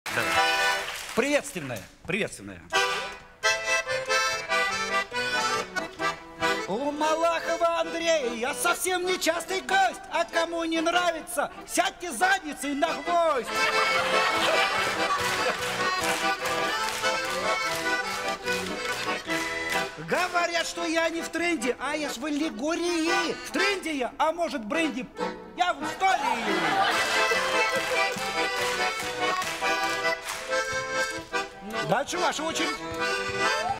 Давай. Приветственная, приветственная. У Малахова Андрея я совсем не частый гость, а кому не нравится, сядьте задницей на гвоздь. Говорят, что я не в тренде, а я ж в аллегории. В тренде я, а может бренди, я в истории. Дальше ваша очередь.